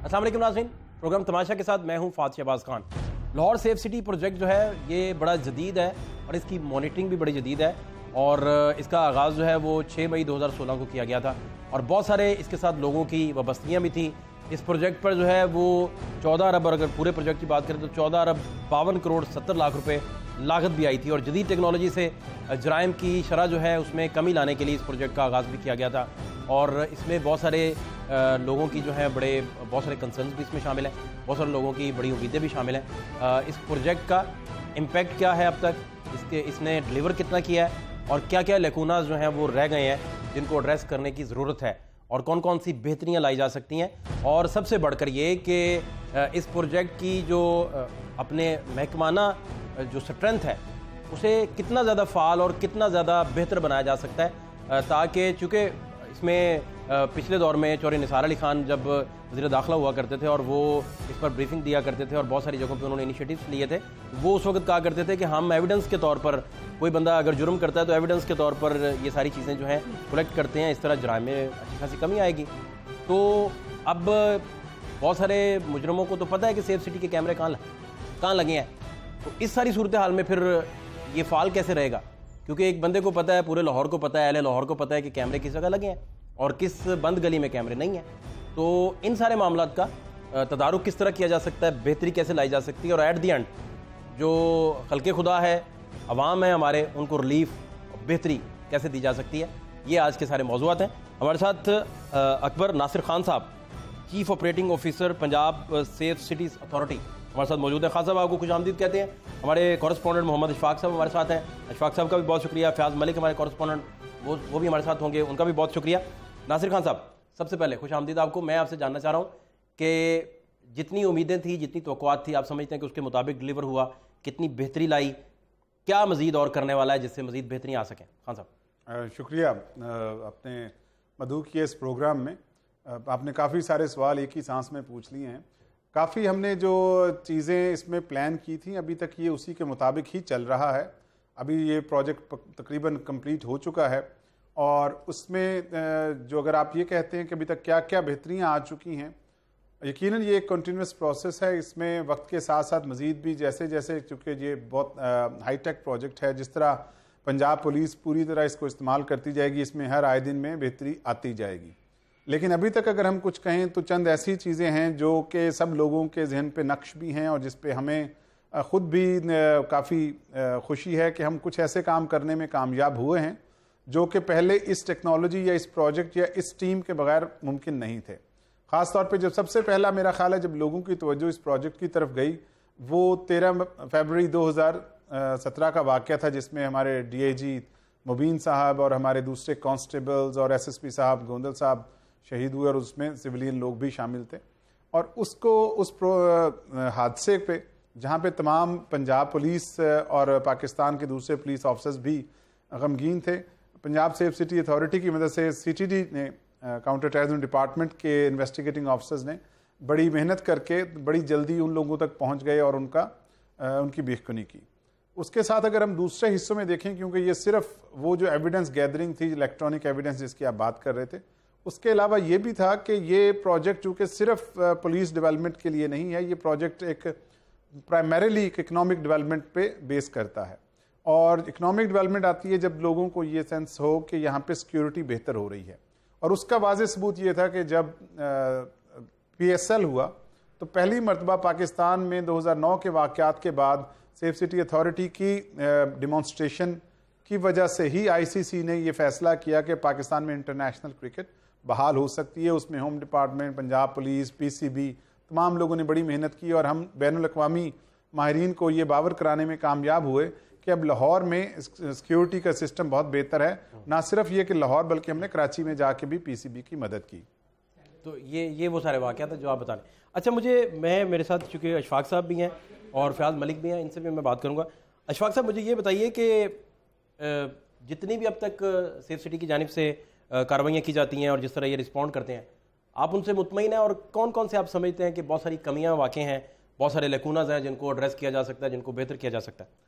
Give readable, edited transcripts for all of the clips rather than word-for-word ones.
السلام علیکم ناظرین، پروگرام تماشا کے ساتھ میں ہوں Fahad Shahbaz Khan. Lahore safe city project جو ہے یہ بڑا جدید ہے اور اس کی مانیٹرنگ بھی بڑی جدید ہے، اور اس کا آغاز جو ہے وہ 6 مئی 2016 کو کیا گیا تھا، اور بہت سارے اس کے ساتھ لوگوں کی وابستگیاں بھی تھیں۔ اس پروجیکٹ پر جو ہے وہ 14 ارب، اور اگر پورے پروجیکٹ کی بات کریں تو 14 ارب 52 کروڑ 70 لاکھ روپے لاگت بھی آئی تھی، اور جدید ٹیکنالوجی سے جرائم کی شرح جو ہے اس میں کمی لانے کے لیے اس پروجیکٹ کا آغاز بھی کیا گیا تھا، اور اس میں بہت سارے لوگوں کی جو ہے بہت سارے کنسرنز بھی اس میں شامل ہیں، بہت سارے لوگوں کی بڑی امیدیں بھی شامل ہیں۔ اس پروجیکٹ کا امپیکٹ کیا ہے اب تک، اس نے ڈلیور کتنا کیا ہے، اور کیا کیا لیکوناز جو ہیں وہ رہ گئے ہیں جن کو ایڈریس کرنے کی ضرورت ہے، اور کون کون سی بہتریاں لائی جا سکتی ہیں، اور سب سے بڑھ کر یہ کہ اس پروجیکٹ کی جو اپنے محکمانہ جو سٹرینتھ ہے اسے کتنا زیادہ فعال اور کتنا زیادہ بہتر بنایا جا سکتا ہے، تاکہ چونکہ اس میں پچھلے دور میں چوہدری نثار علی خان جب وزیر داخلہ ہوا کرتے تھے اور وہ اس پر بریفنگ دیا کرتے تھے اور بہت ساری جگہوں پہ انہوں نے انیشیٹیوز لیے تھے، وہ اس وقت کہا کرتے تھے کہ ہم ایویڈنس کے طور پر کوئی بندہ اگر جرم کرتا ہے تو ایویڈنس کے طور پر یہ ساری چیزیں جو ہیں کلیکٹ کرتے ہیں، اس طرح جرائم میں اچھی خاصی کمی آئے گی۔ تو اب بہت سارے مجرموں کو تو پتہ ہے کہ سیف سٹی کے کیمرے کہاں لگے ہیں، تو اس ساری صورتحال میں پھر یہ فعال کیسے رہے گا، کیونکہ ایک بندے کو پتہ ہے، پورے لاہور کو پتہ ہے، اہل لاہور کو پتہ ہے کہ کیمرے کس جگہ لگے ہیں اور کس بند گلی میں کیمرے نہیں ہیں۔ تو ان سارے معاملات کا تدارک کس طرح کیا جا سکتا ہے، بہتری کیسے لائی جا سکتی ہے، اور ایٹ دی اینڈ جو خلق خدا ہے، عوام ہے ہمارے، ان کو ریلیف بہتری کیسے دی جا سکتی ہے، یہ آج کے سارے موضوعات ہیں۔ ہمارے ساتھ اکبر Nasir Khan sahab, chief operating officer Punjab safe cities authority, ہمارے ساتھ موجود ہیں۔ خان صاحب آپ کو خوش آمدید کہتے ہیں۔ ہمارے کورسپونڈنٹ محمد اشفاق صاحب ہمارے ساتھ ہیں، اشفاق صاحب کا بھی بہت شکریہ۔ فیاض ملک ہمارے کورسپونڈنٹ، وہ بھی ہمارے ساتھ ہوں گے، ان کا بھی بہت شکریہ۔ ناصر خان صاحب، سب سے پہلے خوش آمدید آپ کو۔ میں آپ سے جاننا چاہ رہا ہوں کہ جتنی امیدیں تھیں، جتنی توقعات تھی، آپ سمجھتے ہیں کہ اس کے مطابق ڈلیور ہوا، کتنی بہتری لائی، کیا مزید اور کرنے والا ہے جس سے مزید بہتریاں آ سکیں؟ خان صاحب شکریہ آپ نے مدعو کیے اس پروگرام میں۔ آپ نے کافی سارے سوال ایک ہی سانس میں پوچھ لیے ہیں۔ کافی ہم نے جو چیزیں اس میں پلان کی تھیں ابھی تک یہ اسی کے مطابق ہی چل رہا ہے۔ ابھی یہ پروجیکٹ تقریباً کمپلیٹ ہو چکا ہے، اور اس میں جو اگر آپ یہ کہتے ہیں کہ ابھی تک کیا کیا بہتریاں آ چکی ہیں، یقیناً یہ ایک کنٹینیوس پروسیس ہے۔ اس میں وقت کے ساتھ ساتھ مزید بھی جیسے جیسے، چونکہ یہ بہت ہائی ٹیک پروجیکٹ ہے، جس طرح پنجاب پولیس پوری طرح اس کو استعمال کرتی جائے گی، اس میں ہر آئے دن میں بہتری آتی جائے گی۔ لیکن ابھی تک اگر ہم کچھ کہیں تو چند ایسی چیزیں ہیں جو کہ سب لوگوں کے ذہن پہ نقش بھی ہیں، اور جس پہ ہمیں خود بھی کافی خوشی ہے کہ ہم کچھ ایسے کام کرنے میں کامیاب ہوئے ہیں جو کہ پہلے اس ٹیکنالوجی یا اس پروجیکٹ یا اس ٹیم کے بغیر ممکن نہیں تھے۔ خاص طور پہ جب سب سے پہلا میرا خیال ہے جب لوگوں کی توجہ اس پروجیکٹ کی طرف گئی، وہ 13 فروری 2017 کا واقعہ تھا، جس میں ہمارے ڈی اے جی مبین صاحب اور ہمارے دوسرے کانسٹیبلز اور ایس ایس پی صاحب گوندل صاحب شہید ہوئے، اور اس میں سویلین لوگ بھی شامل تھے۔ اور اس حادثے پہ جہاں پہ تمام پنجاب پولیس اور پاکستان کے دوسرے پولیس آفیسرز بھی غمگین تھے، پنجاب سیف سٹی اتھارٹی کی مدد سے سی ٹی ڈی نے، کاؤنٹر ٹیررزم ڈپارٹمنٹ کے انویسٹیگیٹنگ آفیسرز نے بڑی محنت کر کے بڑی جلدی ان لوگوں تک پہنچ گئے اور ان کی بیخ کنی کی۔ اس کے ساتھ اگر ہم دوسرے حصوں میں دیکھیں، کیونکہ یہ صرف وہ جو ایویڈنس گیدرنگ تھی، الیکٹرانک ایویڈنس جس کی آپ بات کر رہے تھے، اس کے علاوہ یہ بھی تھا کہ یہ پروجیکٹ چونکہ صرف پولیس ڈیولپمنٹ کے لیے نہیں ہے، یہ پروجیکٹ ایک پرائمریلی ایک اکنامک ڈیولپمنٹ پہ بیس کرتا ہے، اور اکنامک ڈیولپمنٹ آتی ہے جب لوگوں کو یہ سینس ہو کہ یہاں پہ سیکیورٹی بہتر ہو رہی ہے۔ اور اس کا واضح ثبوت یہ تھا کہ جب پی ایس ایل ہوا تو پہلی مرتبہ پاکستان میں 2009 کے واقعات کے بعد سیف سٹی اتھارٹی کی ڈیمانسٹریشن کی وجہ سے ہی آئی سی سی نے یہ فیصلہ کیا کہ پاکستان میں انٹرنیشنل کرکٹ بحال ہو سکتی ہے۔ اس میں home department, Punjab police, P C B, تمام لوگوں نے بڑی محنت کی، اور ہم بین الاقوامی ماہرین کو یہ باور کرانے میں کامیاب ہوئے کہ اب لاہور میں سیکیورٹی کا سسٹم بہت بہتر ہے۔ نہ صرف یہ کہ لاہور، بلکہ ہم نے کراچی میں جا کے بھی پی سی بی کی مدد کی۔ تو یہ وہ سارے واقعات ہیں جو آپ بتا رہے ہیں۔ اچھا، میرے ساتھ چونکہ اشفاق صاحب بھی ہیں اور فیاض ملک بھی ہیں، ان سے بھی میں بات کروں گا۔ اشفاق صاحب، مجھے یہ بتائیے کہ جتنی بھی اب تک سیف سٹی کی جانب سے کارروائیاں کی جاتی ہیں اور جس طرح یہ رسپونڈ کرتے ہیں، آپ ان سے مطمئن ہیں، اور کون کون سے آپ سمجھتے ہیں کہ بہت ساری کمیاں واقع ہیں، بہت سارے لیکوناز ہیں جن کو ایڈریس کیا جا سکتا ہے، جن کو بہتر کیا جا سکتا ہے؟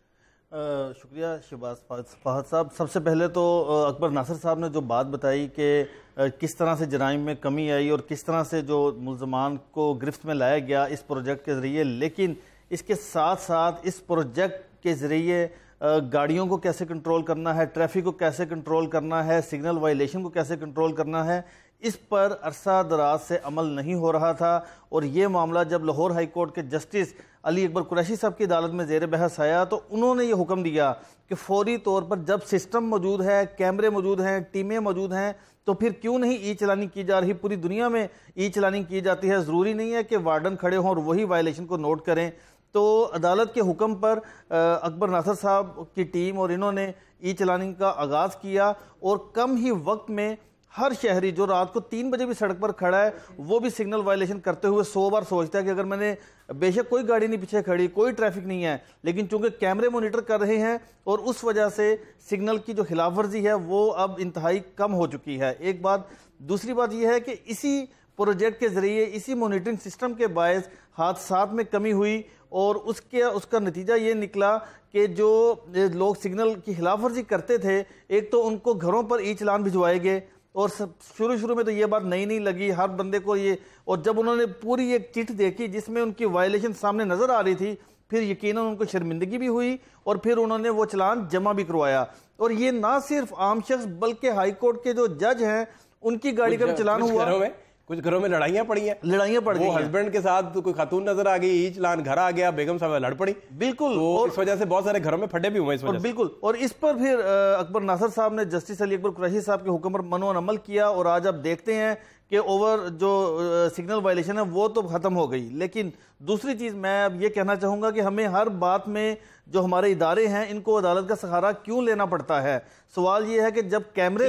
شکریہ شہباز فہد صاحب. سب سے پہلے تو اکبر ناصر صاحب نے جو بات بتائی کہ کس طرح سے جرائم میں کمی آئی اور کس طرح سے جو ملزمان کو گرفت میں لایا گیا اس پروجیکٹ کے ذریعے، لیکن اس کے ساتھ ساتھ اس پروجیکٹ کے ذریعے گاڑیوں کو کیسے کنٹرول کرنا ہے، ٹریفک کو کیسے کنٹرول کرنا ہے، سگنل وائلیشن کو کیسے کنٹرول کرنا ہے، اس پر عرصہ دراز سے عمل نہیں ہو رہا تھا. اور یہ معاملہ جب لاہور ہائی کورٹ کے جسٹس علی اکبر قریشی صاحب کی عدالت میں زیر بحث آیا تو انہوں نے یہ حکم دیا کہ فوری طور پر جب سسٹم موجود ہے، کیمرے موجود ہیں، ٹیمیں موجود ہیں، تو پھر کیوں نہیں ای چلانی کی جا رہی؟ پوری دنیا میں ای چلانی کی جاتی ہے، ضروری نہیں ہے کہ وارڈن کھڑے ہوں اور وہی وائلیشن کو نوٹ کریں. تو عدالت کے حکم پر اکبر ناصر صاحب کی ٹیم اور انہوں نے ای چلانی کا آغاز کیا، اور کم ہی وقت میں ہر شہری جو رات کو 3 بجے بھی سڑک پر کھڑا ہے وہ بھی سگنل وائلیشن کرتے ہوئے 100 بار سوچتا ہے کہ اگر میں نے، بے شک کوئی گاڑی نہیں پیچھے کھڑی، کوئی ٹریفک نہیں ہے، لیکن چونکہ کیمرے مانیٹر کر رہے ہیں اور اس وجہ سے سگنل کی جو خلاف ورزی ہے وہ اب انتہائی کم ہو چکی ہے. ایک بات. دوسری بات یہ ہے کہ اسی پروجیکٹ کے ذریعے، اسی مانیٹرنگ سسٹم کے باعث حادثات میں کمی ہوئی، اور اس کا نتیجہ یہ نکلا کہ جو لوگ سگنل کی خلاف ورزی کرتے تھے، ایک تو ان کو گھروں پر ای چلان بھجوائے گئے، اور شروع میں تو یہ بات نئی لگی ہر بندے کو یہ، اور جب انہوں نے پوری ایک چٹ دیکھی جس میں ان کی وائلیشن سامنے نظر آ رہی تھی، پھر یقیناً ان کو شرمندگی بھی ہوئی اور پھر انہوں نے وہ چلان جمع بھی کروایا. اور یہ نہ صرف عام شخص بلکہ ہائی کورٹ کے جو جج ہیں ان کی گاڑی کا بھی چلان ہوا. کچھ گھروں میں لڑائیاں پڑی ہیں، وہ ہسبینڈ کے ساتھ کوئی خاتون نظر آ گئی، ای چلان گھر آ گیا، بیگم صاحب لڑ پڑی. بالکل. اور اس وجہ سے بہت سارے گھروں میں پھٹے بھی ہوئے اس وجہ سے. بالکل. اور اس پر پھر اکبر ناصر صاحب نے جسٹس علی اکبر قریشی صاحب کے حکم پر منع عمل کیا، اور آج آپ دیکھتے ہیں کہ اوور جو سگنل وائلیشن ہے وہ تو ختم ہو گئی. لیکن دوسری چیز میں اب یہ کہنا چاہوں گا کہ ہمیں ہر بات میں جو ہمارے ادارے ہیں ان کو عدالت کا سہارا کیوں لینا پڑتا ہے؟ سوال یہ ہے کہ جب کیمرے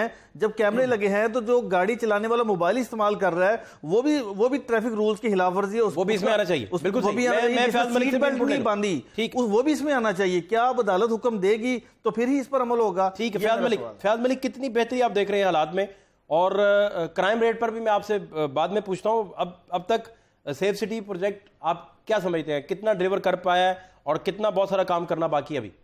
لگے ہیں تو جو گاڑی چلانے والا موبائل استعمال کر رہا ہے وہ بھی ٹریفک رولز کی خلاف ورزی ہے، وہ بھی اس میں آنا چاہیے. بالکل سیٹ بیلٹ نہیں باندھی، وہ بھی اس میں آنا چاہیے. کیا اب عدالت حکم دے گی تو پھر ہی اس پر عمل ہوگا. ٹھیک ہے. فہد ملک کتنی بہتری آپ دیکھ رہے ہیں حالات میں، اور کرائم ریٹ پر بھی میں آپ سے بعد میں پوچھتا ہوں. اب تک سیف سٹی پروجیکٹ آپ کیا سمجھتے ہیں کتنا ڈیلیور کر پایا ہے اور کتنا بہت سارا کام کرنا باقی ہے ابھی؟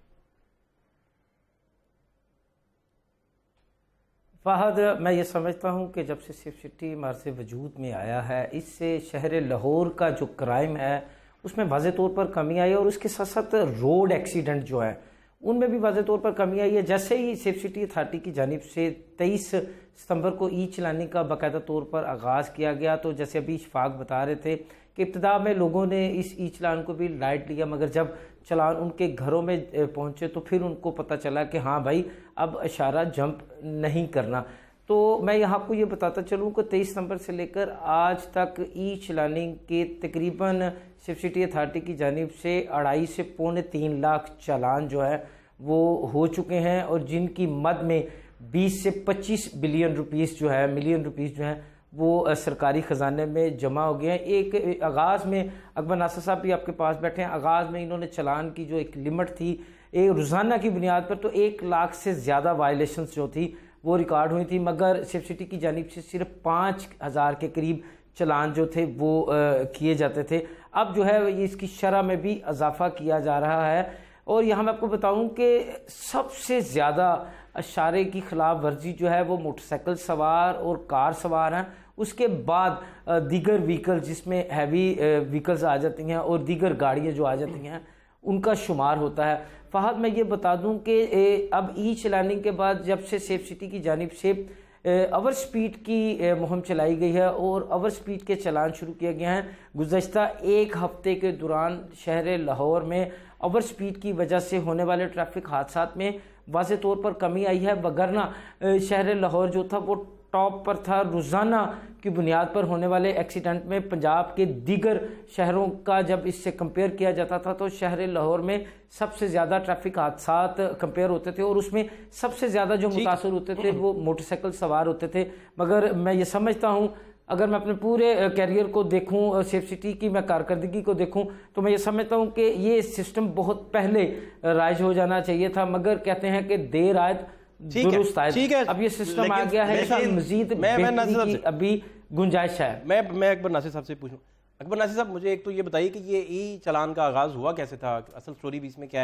فہد، میں یہ سمجھتا ہوں کہ جب سے سیف سٹی ہمارے سے وجود میں آیا ہے، اس سے شہر لاہور کا جو کرائم ہے اس میں واضح طور پر کمی آئی، اور اس کے ساتھ ساتھ روڈ ایکسیڈنٹ جو ہے ان میں بھی واضح طور پر کمی آئی ہے. جیسے ہی سیف سٹی اتھارٹی کی جانب سے 23 ستمبر کو ای چلانے کا باقاعدہ طور پر آغاز کیا گیا، تو جیسے ابھی شفاق بتا رہے تھے کہ ابتدا میں لوگوں نے اس ای چلان کو بھی لائٹ لیا، مگر جب چلان ان کے گھروں میں پہنچے تو پھر ان کو پتہ چلا کہ ہاں بھائی اب اشارہ جمپ نہیں کرنا. تو میں یہاں آپ کو یہ بتاتا چلوں کہ 23 ستمبر سے لے کر آج تک ای چلانے کے تقریباً سیف سٹی اتھارٹی کی جانب سے 2.5 سے 3.25 لاکھ چالان جو ہے وہ ہو چکے ہیں، اور جن کی مد میں 20 سے 25 بلین روپیز جو ہے، ملین روپیز جو ہیں وہ سرکاری خزانے میں جمع ہو گئے ہیں. ایک آغاز میں اکبر ناصر صاحب بھی آپ کے پاس بیٹھے ہیں، آغاز میں انہوں نے چلان کی جو ایک لمٹ تھی ایک روزانہ کی بنیاد پر تو 1 لاکھ سے زیادہ وائلیشنز جو تھی وہ ریکارڈ ہوئی تھی، مگر سیف سٹی کی جانب سے صرف 5,000 کے قریب چلان جو تھے وہ کیے جاتے تھے. اب جو ہے اس کی شرح میں بھی اضافہ کیا جا رہا ہے، اور یہاں میں آپ کو بتاؤں کہ سب سے زیادہ اشارے کی خلاف ورزی جو ہے وہ موٹر سائیکل سوار اور کار سوار ہیں، اس کے بعد دیگر وہیکل جس میں ہیوی وہیکلز آ جاتی ہیں اور دیگر گاڑیاں جو آ جاتی ہیں ان کا شمار ہوتا ہے. فہد، میں یہ بتا دوں کہ اب ای چلانے کے بعد جب سے سیف سٹی کی جانب سے اوور سپیڈ کی مہم چلائی گئی ہے اور اوور سپیڈ کے چلان شروع کیے گئے ہیں، گزشتہ 1 ہفتے کے دوران شہر لاہور میں اوور سپیڈ کی وجہ سے ہونے والے ٹریفک حادثات میں واضح طور پر کمی آئی ہے، وگرنہ شہر لاہور جو تھا وہ ٹاپ پر تھا. روزانہ کی بنیاد پر ہونے والے ایکسیڈنٹ میں پنجاب کے دیگر شہروں کا جب اس سے کمپیئر کیا جاتا تھا تو شہر لاہور میں سب سے زیادہ ٹریفک حادثات کمپیئر ہوتے تھے، اور اس میں سب سے زیادہ جو متاثر ہوتے تھے وہ موٹر سائیکل سوار ہوتے تھے. مگر میں یہ سمجھتا ہوں اگر میں اپنے پورے کیریئر کو دیکھوں، سیف سٹی کی میں کارکردگی کو دیکھوں، تو میں یہ سمجھتا ہوں کہ یہ سسٹم بہت پہلے رائج ہو جانا چاہیے تھا، مگر کہتے ہیں کہ دیر آئے درست آئے. اب یہ سسٹم آ گیا ہے، مزید بہتری کی ابھی گنجائش ہے. میں اکبر ناصر صاحب سے پوچھوں. اکبر ناصر صاحب، مجھے ایک تو یہ بتائیے کہ یہ ای چلان کا آغاز ہوا کیسے تھا؟ اصل سٹوری بھی اس میں کیا ہے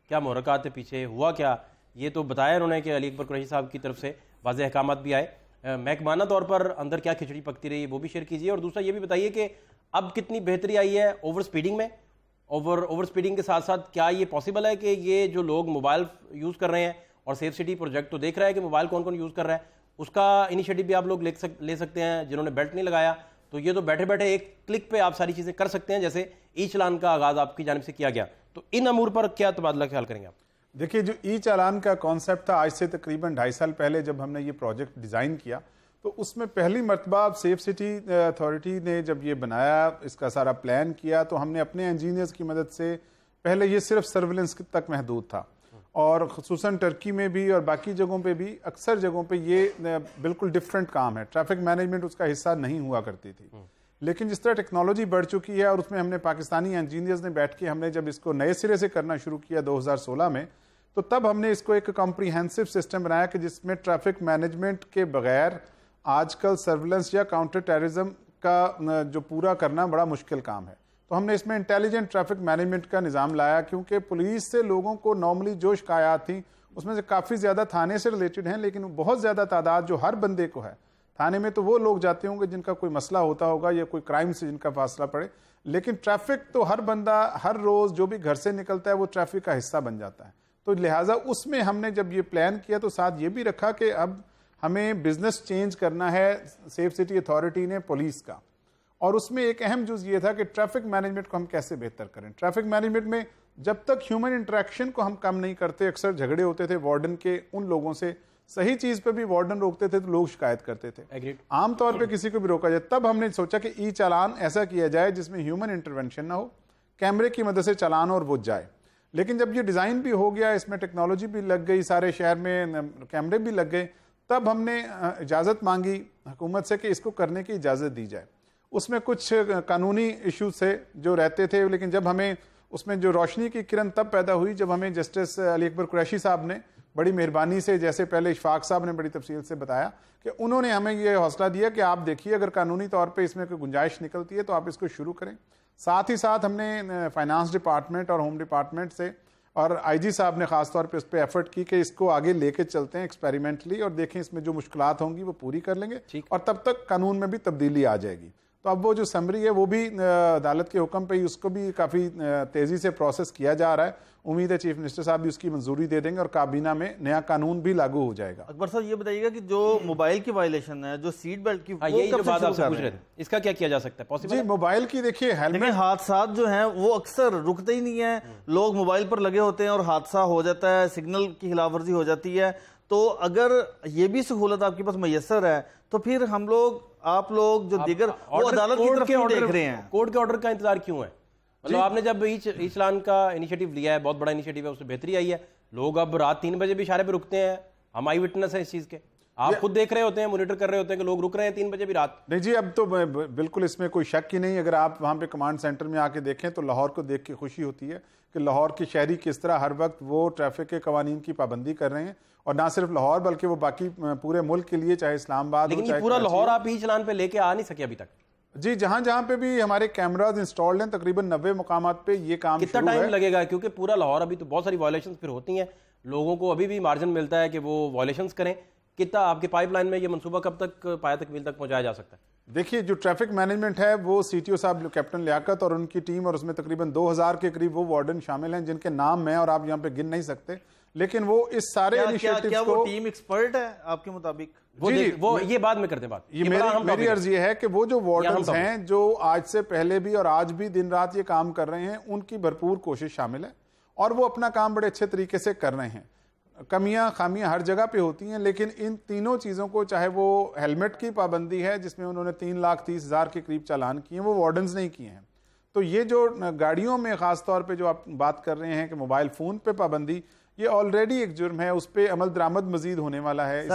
کیا محرکات ہے پیچھے, ہوا کیا, یہ تو بتایا انہوں نے کہ علی اکبر قریشی صاحب کی طرف سے واضح احکامات بھی آئے. محکمانہ طور پر اندر کیا کھچڑی پکتی رہی وہ بھی شیئر کیجیے, اور دوسرا یہ بھی بتائیے کہ اب کتنی بہتری آئی ہے اوور سپیڈنگ میں, اوور سپیڈنگ کے ساتھ ساتھ کیا یہ پاسبل ہے کہ یہ جو لوگ موبائل یوز کر رہے ہیں, اور سیف سٹی پروجیکٹ تو دیکھ رہا ہے کہ موبائل کون کون یوز کر رہا ہے, اس کا انیشیٹو بھی آپ لوگ لے سکتے ہیں جنہوں نے بیلٹ نہیں لگایا, تو یہ تو بیٹھے بیٹھے ایک کلک پہ آپ ساری چیزیں کر سکتے ہیں, جیسے ای چالان کا آغاز آپ کی جانب سے کیا گیا. تو ان امور پر کیا تبادلہ خیال کریں گے آپ؟ دیکھیے, جو ای چالان کا کانسیپٹ تھا آج سے تقریباً 2.5 سال پہلے جب ہم نے یہ پروجیکٹ ڈیزائن کیا, تو اس میں پہلی مرتبہ سیف سٹی اتھارٹی نے جب یہ بنایا, اس کا سارا پلان کیا, تو ہم نے اپنے انجینئرز کی مدد سے, پہلے یہ صرف سرویلنس تک محدود تھا, اور خصوصاً ٹرکی میں بھی اور باقی جگہوں پہ بھی اکثر جگہوں پہ یہ بالکل ڈفرینٹ کام ہے, ٹریفک مینجمنٹ اس کا حصہ نہیں ہوا کرتی تھی. لیکن جس طرح ٹیکنالوجی بڑھ چکی ہے, اور اس میں ہم نے پاکستانی انجینئرز نے بیٹھ کے ہم نے جب اس کو نئے سرے سے کرنا شروع کیا 2016 میں, تو تب ہم نے اس کو ایک کمپریہنسو سسٹم بنایا کہ جس میں ٹریفک مینجمنٹ کے بغیر آج کل سرویلنس یا کاؤنٹر ٹیررزم کا جو پورا کرنا بڑا مشکل کام ہے. تو ہم نے اس میں انٹیلیجنٹ ٹریفک مینجمنٹ کا نظام لایا, کیونکہ پولیس سے لوگوں کو نارملی جو شکایات تھیں اس میں سے کافی زیادہ تھانے سے ریلیٹڈ ہیں, لیکن بہت زیادہ تعداد جو ہر بندے کو ہے تھانے میں, تو وہ لوگ جاتے ہوں گے جن کا کوئی مسئلہ ہوتا ہوگا یا کوئی کرائم سے جن کا فاصلہ پڑے, لیکن ٹریفک تو ہر بندہ ہر روز جو بھی گھر سے نکلتا ہے وہ ٹریفک کا حصہ بن جاتا ہے. تو لہٰذا اس میں ہم نے جب یہ پلان کیا تو ساتھ یہ بھی رکھا کہ اب ہمیں بزنس چینج کرنا ہے سیف سٹی اتھارٹی نے پولیس کا, اور اس میں ایک اہم جز یہ تھا کہ ٹریفک مینجمنٹ کو ہم کیسے بہتر کریں. ٹریفک مینجمنٹ میں جب تک ہیومن انٹریکشن کو ہم کم نہیں کرتے, اکثر جھگڑے ہوتے تھے وارڈن کے ان لوگوں سے, صحیح چیز پہ بھی وارڈن روکتے تھے تو لوگ شکایت کرتے تھے, عام طور پہ کسی کو بھی روکا جائے. تب ہم نے سوچا کہ ای چالان ایسا کیا جائے جس میں ہیومن انٹرونشن نہ ہو, کیمرے کی مدد سے چالان اور وہ جائے. لیکن جب یہ ڈیزائن بھی ہو گیا, اس میں ٹیکنالوجی بھی لگ گئی, سارے شہر میں کیمرے بھی لگ گئے, تب ہم نے اجازت مانگی حکومت سے کہ اس کو کرنے کی اجازت دی جائے. اس میں کچھ قانونی ایشو سے جو رہتے تھے, لیکن جب ہمیں اس میں جو روشنی کی کرن تب پیدا ہوئی جب ہمیں جسٹس علی اکبر قریشی صاحب نے بڑی مہربانی سے, جیسے پہلے اشفاق صاحب نے بڑی تفصیل سے بتایا, کہ انہوں نے ہمیں یہ حوصلہ دیا کہ آپ دیکھیے اگر قانونی طور پہ اس میں کوئی گنجائش نکلتی ہے تو آپ اس کو شروع کریں. ساتھ ہی ساتھ ہم نے فائنانس ڈپارٹمنٹ اور ہوم ڈپارٹمنٹ سے, اور آئی جی صاحب نے خاص طور پہ اس پہ ایفرٹ کی کہ اس کو آگے لے کے چلتے ہیں ایکسپیریمنٹلی, اور دیکھیں اس میں جو مشکلات ہوں گی وہ پوری کر لیں گے, اور تب تک قانون میں بھی تبدیلی آ جائے گی. تو اب وہ جو سمری ہے وہ بھی عدالت کے حکم پہ ہی اس کو بھی کافی تیزی سے پروسیس کیا جا رہا ہے. امید ہے چیف منسٹر صاحب بھی اس کی منظوری دے دیں گے اور کابینہ میں نیا قانون بھی لاگو ہو جائے گا. اکبر صاحب یہ بتائیے گا کہ جو موبائل کی وائلیشن ہے, جو سیٹ بیلٹ کی, یہی جو بات آپ سے پوچھ رہے تھے, اس کا کیا کیا جا سکتا ہے پاسبل؟ جی, موبائل کی دیکھیے ہیلمٹ, حادثات جو ہیں وہ اکثر رکتے ہی نہیں ہیں, لوگ موبائل پر لگے ہوتے ہیں اور حادثہ ہو جاتا ہے, سگنل کی خلاف ورزی ہو جاتی ہے. تو اگر یہ بھی سہولت آپ کے پاس میسر ہے تو پھر ہم لوگ, آپ لوگ جو دیگر وہ عدالت کی طرف کیوں دیکھ رہے ہیں؟ کورٹ کے آرڈر کا انتظار کیوں ہے؟ مطلب آپ نے جب ای چالان کا انیشیٹو لیا ہے, بہت بڑا انیشیٹو ہے, اس میں بہتری آئی ہے, لوگ اب رات 3 بجے بھی اشارے پہ رکتے ہیں, ہم آئی وٹنس ہیں اس چیز کے, آپ خود دیکھ رہے ہوتے ہیں, مانیٹر کر رہے ہوتے ہیں کہ لوگ رک رہے ہیں 3 بجے بھی رات. نہیں جی, اب تو بالکل اس میں کوئی شک ہی نہیں. اگر آپ وہاں پہ کمانڈ سینٹر میں آ کے دیکھیں تو لاہور کو دیکھ کے خوشی ہوتی ہے کہ لاہور کے شہری کس طرح ہر وقت وہ ٹریفک کے قوانین کی پابندی کر رہے ہیں, اور نہ صرف لاہور بلکہ وہ باقی پورے ملک کے لیے, چاہے اسلام آباد. لیکن یہ پورا لاہور آپ ای چالان پہ لے کے آ نہیں سکے ابھی تک؟ جی, جہاں جہاں پہ بھی ہمارے کیمراز انسٹالڈ ہیں تقریباً 90 مقامات پہ یہ کام کتنا ٹائم لگے گا؟ کیونکہ پورا لاہور ابھی تو بہت ساری وائلیشنز پھر ہوتی ہیں, لوگوں کو ابھی بھی مارجن ملتا ہے کہ وہ وائلیشنز کریں. کتنا آپ کے پائپ لائن میں یہ منصوبہ کب تک پایا تکمیل تک پہنچایا جا سکتا ہے؟ دیکھیے, جو ٹریفک مینجمنٹ ہے وہ سی ٹی او صاحب کیپٹن لیاقت اور ان کی ٹیم, اور اس میں تقریباً 2000 کے قریب وہ وارڈن شامل ہیں جن کے نام میں اور آپ یہاں پہ گن نہیں سکتے, لیکن وہ اس سارے انیشیٹیوز کیا کو, وہ ٹیم ایکسپرٹ ہے آپ کے مطابق؟ وہ یہ بعد میں کرتے ہیں بات. یہ میری عرض یہ ہے کہ وہ جو وارڈنز ہیں جو آج سے پہلے بھی اور آج بھی دن رات یہ کام کر رہے ہیں, ان کی بھرپور کوشش شامل ہے, اور وہ اپنا کام بڑے اچھے طریقے سے کر رہے ہیں. کمیاں خامیاں ہر جگہ پہ ہوتی ہیں, لیکن ان تینوں چیزوں کو, چاہے وہ ہیلمٹ کی پابندی ہے جس میں انہوں نے 3,30,000 کے قریب چالان کیے ہیں, وہ وارڈنز نہیں کیے ہیں. تو یہ جو گاڑیوں میں خاص طور پہ جو آپ بات کر رہے ہیں کہ موبائل فون پہ پابندی, یہ آلریڈی ایک جرم ہے, اس پہ عمل درآمد مزید ہونے والا ہے.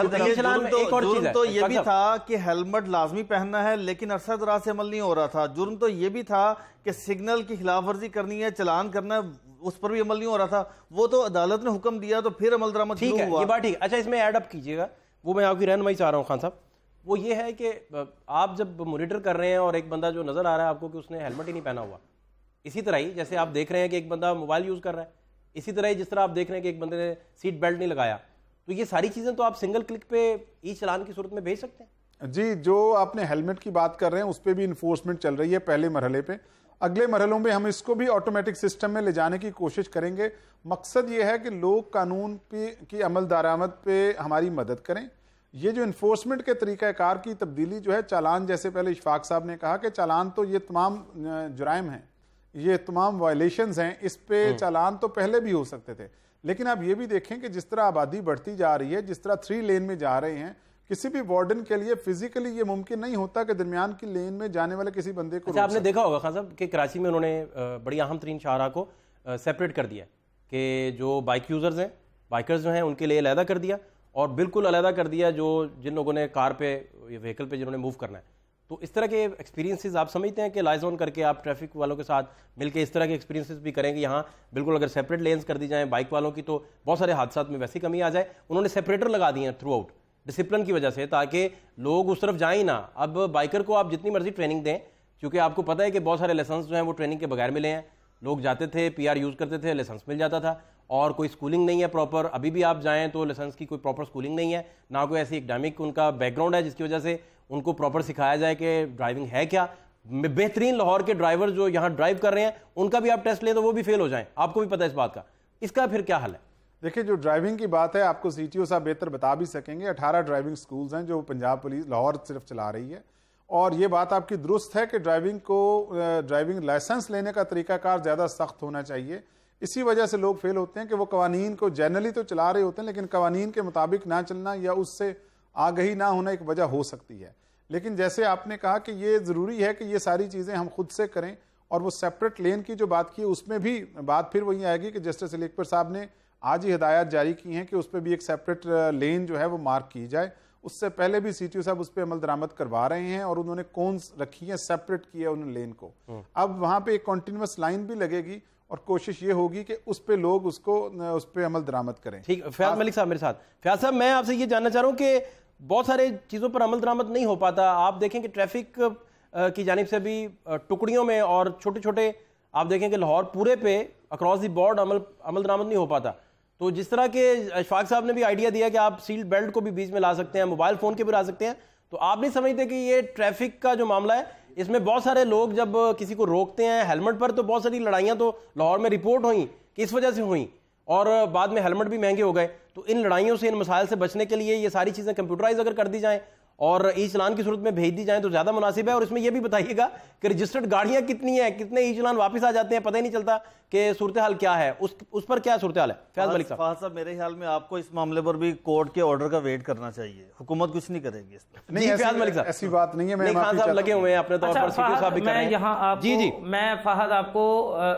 جرم تو یہ بھی تھا کہ ہیلمٹ لازمی پہننا ہے, لیکن عرصہ دراز سے عمل نہیں ہو رہا تھا. جرم تو یہ بھی تھا کہ سگنل کی خلاف ورزی کرنی ہے, چلان کرنا ہے, اس پر بھی عمل نہیں ہو رہا تھا. وہ تو عدالت نے حکم دیا تو پھر عمل درآمد ٹھیک ہے, یہ بات ٹھیک. اچھا, اس میں ایڈ اپ کیجیے گا, وہ میں آپ کی رہنمائی چاہ رہا ہوں خان صاحب. وہ یہ ہے کہ آپ جب مانیٹر کر رہے ہیں اور ایک بندہ جو نظر آ رہا ہے آپ کو کہ اس نے ہیلمٹ ہی نہیں پہنا ہوا, اسی طرح ہی جیسے آپ دیکھ رہے ہیں کہ ایک بندہ موبائل یوز کر رہا ہے, اسی طرح جس طرح آپ دیکھ رہے ہیں کہ ایک بندے نے سیٹ بیلٹ نہیں لگایا، تو یہ ساری چیزیں تو آپ سنگل کلک پہ ای چلان کی صورت میں بھیج سکتے ہیں. جی، جو آپ نے ہیلمٹ کی بات کر رہے ہیں اس پہ بھی انفورسمنٹ چل رہی ہے پہلے مرحلے پہ. اگلے مرحلوں میں ہم اس کو بھی آٹومیٹک سسٹم میں لے جانے کی کوشش کریں گے. مقصد یہ ہے کہ لوگ قانون کی عمل درآمد پہ ہماری مدد کریں. یہ جو انفورسمنٹ کے طریقہ کار کی تبدیلی جو ہے، چالان جیسے پہلے اشفاق صاحب نے کہا کہ چالان تو یہ تمام جرائم ہیں، یہ تمام وائلیشنز ہیں، اس پہ چالان تو پہلے بھی ہو سکتے تھے. لیکن آپ یہ بھی دیکھیں کہ جس طرح آبادی بڑھتی جا رہی ہے، جس طرح 3 لین میں جا رہے ہیں، کسی بھی وارڈن کے لیے فزیکلی یہ ممکن نہیں ہوتا کہ درمیان کی لین میں جانے والے کسی بندے کو. اچھا، آپ نے دیکھا ہوگا خان صاحب کہ کراچی میں انہوں نے بڑی اہم ترین شاہراہ کو سیپریٹ کر دیا کہ جو بائک یوزرز ہیں، بائکرز جو ہیں، ان کے لیے علیحدہ کر دیا اور بالکل علیحدہ کر دیا جن لوگوں نے کار پہ یا وہیکل پہ جنہوں نے موو کرنا ہے. تو اس طرح کے ایکسپیرینسز آپ سمجھتے ہیں کہ لائزون کر کے آپ ٹریفک والوں کے ساتھ مل کے اس طرح کے ایکسپیرینسز بھی کریں گے؟ یہاں بالکل اگر سیپریٹ لینز کر دی جائیں بائک والوں کی تو بہت سارے حادثات میں ویسی کمی آ جائے. انہوں نے سیپریٹر لگا دیے ہیں تھرو آؤٹ ڈسپلن کی وجہ سے، تاکہ لوگ اس طرف جائیں نہ. اب بائکر کو آپ جتنی مرضی ٹریننگ دیں، کیونکہ آپ کو پتہ ہے کہ بہت سارے لائسنس جو ہیں وہ ٹریننگ کے بغیر ملے ہیں. لوگ جاتے تھے، پی آر یوز کرتے تھے، لائسنس مل جاتا تھا، اور کوئی سکولنگ نہیں ہے پراپر. ابھی بھی آپ جائیں تو لائسنس کی کوئی پراپر سکولنگ نہیں ہے، نہ کوئی ایسی اکیڈمک ان کا بیک گراؤنڈ ہے جس کی وجہ سے ان کو پراپر سکھایا جائے کہ ڈرائیونگ ہے کیا. بہترین لاہور کے ڈرائیور جو یہاں ڈرائیو کر رہے ہیں ان کا بھی آپ ٹیسٹ لیں تو وہ بھی فیل ہو جائیں. آپ کو بھی پتہ ہے اس بات کا. اس کا پھر کیا حل ہے؟ دیکھیں، جو ڈرائیونگ کی بات ہے آپ کو سی ٹی او صاحب بہتر بتا بھی سکیں گے. 18 ڈرائیونگ سکولز ہیں جو پنجاب پولیس لاہور صرف چلا رہی ہے. اور یہ بات آپ کی درست ہے کہ ڈرائیونگ لائسنس لینے کا طریقہ کار زیادہ سخت ہونا چاہیے. اسی وجہ سے لوگ فیل ہوتے ہیں کہ وہ قوانین کو جنرلی تو چلا رہے ہوتے ہیں لیکن قوانین کے مطابق نہ چلنا یا اس سے آگہی نہ ہونا ایک وجہ ہو سکتی ہے. لیکن جیسے آپ نے کہا کہ یہ ضروری ہے کہ یہ ساری چیزیں ہم خود سے کریں. اور وہ سیپریٹ لین کی جو بات کی اس میں بھی بات پھر وہی آئے گی کہ جسٹس علی اکبر صاحب نے آج ہی ہدایات جاری کی ہیں کہ اس پہ بھی ایک سیپریٹ لین جو ہے وہ مارک کی جائے. اس سے پہلے بھی سی ٹی او صاحب اس پہ عمل درآمد کروا رہے ہیں اور انہوں نے کونس رکھی ہیں، سیپریٹ کیا انہوں نے لین کو. اب وہاں پہ ایک کنٹینیوس لائن بھی لگے گی اور کوشش یہ ہوگی کہ اس پہ لوگ اس پہ عمل درآمد کریں. ٹھیک. فیاض ملک صاحب میرے ساتھ. فیاض صاحب، میں آپ سے یہ جاننا چاہ رہا ہوں کہ بہت سارے چیزوں پر عمل درآمد نہیں ہو پاتا. آپ دیکھیں کہ ٹریفک کی جانب سے بھی ٹکڑیوں میں اور چھوٹے چھوٹے آپ دیکھیں کہ لاہور پورے پہ اکراس دی بورڈ عمل درآمد نہیں ہو پاتا. تو جس طرح کے اشفاق صاحب نے بھی آئیڈیا دیا کہ آپ سیٹ بیلٹ کو بھی بیچ میں لا سکتے ہیں، موبائل فون کے بھی لا سکتے ہیں، تو آپ نہیں سمجھتے کہ یہ ٹریفک کا جو معاملہ ہے اس میں بہت سارے لوگ جب کسی کو روکتے ہیں ہیلمٹ پر تو بہت ساری لڑائیاں تو لاہور میں رپورٹ ہوئیں کہ اس وجہ سے ہوئیں اور بعد میں ہیلمٹ بھی مہنگے ہو گئے. تو ان لڑائیوں سے، ان مسائل سے بچنے کے لیے یہ ساری چیزیں کمپیوٹرائز اگر کر دی جائیں اور ای چلان کی صورت میں بھیج دی جائیں تو زیادہ مناسب ہے. اور اس میں یہ بھی بتائیے گا کہ رجسٹرڈ گاڑیاں کتنی ہیں، کتنے ای چلان واپس آ جاتے ہیں، پتہ ہی نہیں چلتا کہ صورتحال کیا ہے. اس پر کیا صورتحال ہے فیاض ملک صاحب؟ فہد صاحب، میرے خیال میں آپ کو اس معاملے پر بھی کورٹ کے آرڈر کا ویٹ کرنا چاہیے. حکومت کچھ نہیں کرے گی اس پر. نہیں، فیاض ملک صاحب ایسی بات نہیں ہے. میں خان صاحب لگے ہوئے ہیں اپنے طور پر، سی ٹی او صاحب بھی کر رہے ہیں. جی میں فہد آپ کو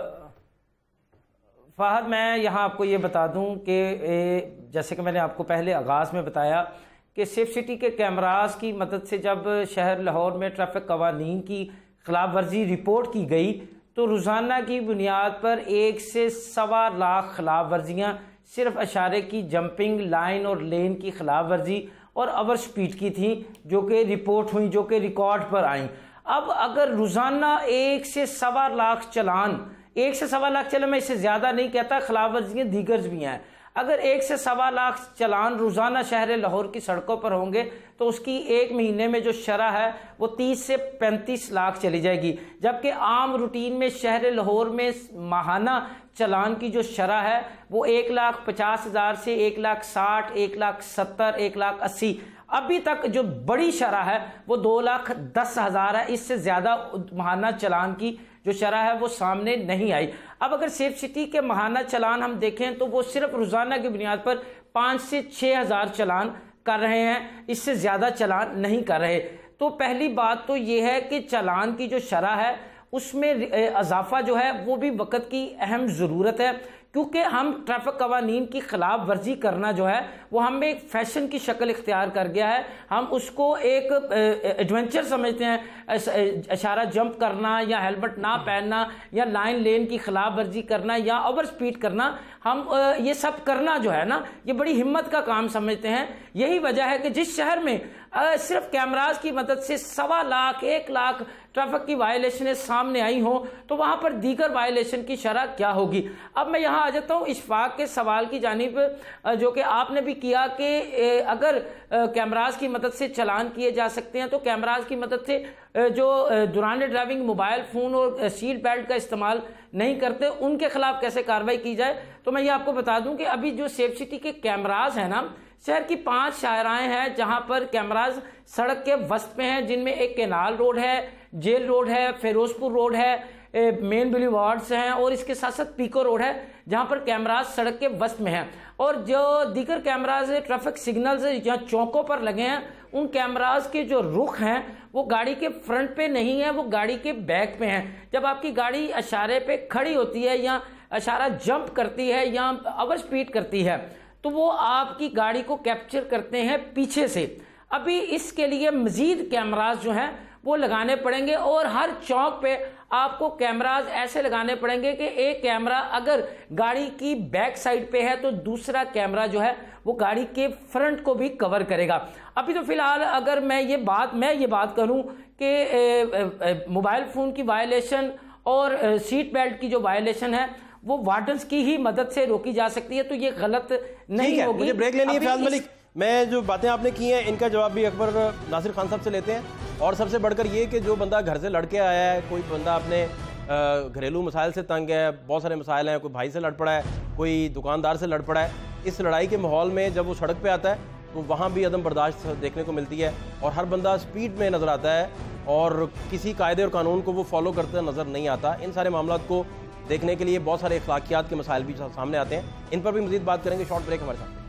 فہد میں یہاں آپ کو یہ بتا دوں کہ جیسے کہ میں نے آپ کو پہلے آغاز میں بتایا کہ سیف سٹی کے کیمراز کی مدد سے جب شہر لاہور میں ٹریفک قوانین کی خلاف ورزی رپورٹ کی گئی تو روزانہ کی بنیاد پر 1 سے 1.25 لاکھ خلاف ورزیاں صرف اشارے کی جمپنگ، لائن اور لین کی خلاف ورزی اور اوور سپیڈ کی تھیں جو کہ رپورٹ ہوئیں، جو کہ ریکارڈ پر آئیں. اب اگر روزانہ 1 سے 1.25 لاکھ چلان، 1 سے 1.25 لاکھ چلان، میں اس سے زیادہ نہیں کہتا، خلاف ورزیاں دیگر بھی ہیں، اگر 1 سے 1.25 لاکھ چلان روزانہ شہر لاہور کی سڑکوں پر ہوں گے تو اس کی ایک مہینے میں جو شرح ہے وہ 30 سے 35 لاکھ چلی جائے گی. جبکہ عام روٹین میں شہر لاہور میں ماہانہ چلان کی جو شرح ہے وہ 1,50,000 سے 1,60,000، 1,70,000، 1,80,000. ابھی تک جو بڑی شرح ہے وہ 2,10,000 ہے. اس سے زیادہ ماہانہ چلان کی جو شرح ہے وہ سامنے نہیں آئی. اب اگر سیف سٹی کے ماہانہ چلان ہم دیکھیں تو وہ صرف روزانہ کی بنیاد پر 5 سے 6,000 چلان کر رہے ہیں، اس سے زیادہ چلان نہیں کر رہے. تو پہلی بات تو یہ ہے کہ چلان کی جو شرح ہے اس میں اضافہ جو ہے وہ بھی وقت کی اہم ضرورت ہے، کیونکہ ہم ٹریفک قوانین کی خلاف ورزی کرنا جو ہے وہ ہمیں ایک فیشن کی شکل اختیار کر گیا ہے. ہم اس کو ایک ایڈونچر سمجھتے ہیں، اشارہ جمپ کرنا یا ہیلمٹ نہ پہننا یا لائن لین کی خلاف ورزی کرنا یا اوور سپیڈ کرنا، ہم یہ سب کرنا جو ہے نا یہ بڑی ہمت کا کام سمجھتے ہیں. یہی وجہ ہے کہ جس شہر میں صرف کیمراز کی مدد سے 1.25 لاکھ 1 لاکھ ट्रैफिक की वायलेशनें सामने आई हों तो वहाँ पर दीगर वायलेशन की शरह क्या होगी। अब मैं यहाँ आ जाता हूँ इशफाक के सवाल की जानिब, जो कि आपने भी किया कि अगर कैमराज की मदद से चालान किए जा सकते हैं तो कैमराज की मदद से जो दौरान ड्राइविंग मोबाइल फ़ोन और सीट बेल्ट का इस्तेमाल नहीं करते उनके खिलाफ कैसे कार्रवाई की जाए। तो मैं ये आपको बता दूं कि अभी जो सेफ सिटी के कैमराज हैं ना, शहर की 5 शाहराएं हैं जहां पर कैमराज सड़क के वस्त में हैं, जिनमें एक केनाल रोड है, जेल रोड है, फिरोजपुर रोड है, मेन बुलेवार्ड्स हैं और इसके साथ साथ पीको रोड है जहां पर कैमराज सड़क के वस्त में हैं। और जो दीगर कैमराज ट्रैफिक सिग्नल्स या चौकों पर लगे हैं उन कैमराज के जो रुख हैं वो गाड़ी के फ्रंट पे नहीं है, वो गाड़ी के बैक पे हैं। जब आपकी गाड़ी इशारे पे खड़ी होती है या इशारा जंप करती है या ओवर स्पीड करती है तो वो आपकी गाड़ी को कैप्चर करते हैं पीछे से। अभी इसके लिए मजीद कैमराज जो हैं वो लगाने पड़ेंगे और हर चौक पे आपको कैमराज ऐसे लगाने पड़ेंगे कि एक कैमरा अगर गाड़ी की बैक साइड पे है तो दूसरा कैमरा जो है वो गाड़ी के फ्रंट को भी कवर करेगा। अभी तो फिलहाल अगर मैं ये बात करूं कि मोबाइल फ़ोन की वायलेशन और सीट बेल्ट की जो वायलेशन है वो वार्डन्स की ही मदद से रोकी जा सकती है, तो ये गलत नहीं होगी। मुझे ब्रेक लेनी है फयाज मलिक। मैं जो बातें आपने की हैं इनका जवाब भी अकबर नासिर खान साहब से लेते हैं। और सबसे बढ़कर ये कि जो बंदा घर से लड़के आया है, कोई बंदा अपने घरेलू मसाइल से तंग है, बहुत सारे मसाइल हैं, कोई भाई से लड़ पड़ा है, कोई दुकानदार से लड़ पड़ा है, इस लड़ाई के माहौल में जब वो सड़क पे आता है तो वहाँ भी अदम बर्दाश्त देखने को मिलती है और हर बंदा स्पीड में नज़र आता है और किसी कायदे और कानून को वो फॉलो करते नज़र नहीं आता। इन सारे मामलों को देखने के लिए बहुत सारे अखलाकियात के मसाइल भी सामने आते हैं, इन पर भी मज़ीद बात करेंगे। शॉर्ट ब्रेक हमारे साथ।